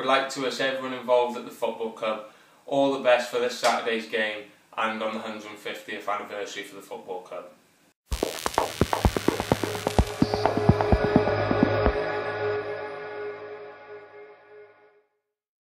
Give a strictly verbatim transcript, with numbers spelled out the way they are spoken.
would like to wish everyone involved at the football club all the best for this Saturday's game and on the one hundred fiftieth anniversary for the football club.